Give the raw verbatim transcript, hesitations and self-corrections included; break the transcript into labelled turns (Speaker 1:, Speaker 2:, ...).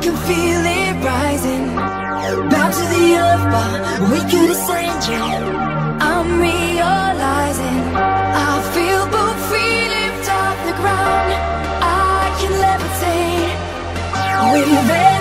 Speaker 1: can feel it rising. Bound to the earth, but we could ascend, yeah. I'm realizing I feel both free, lift off the ground. I can levitate with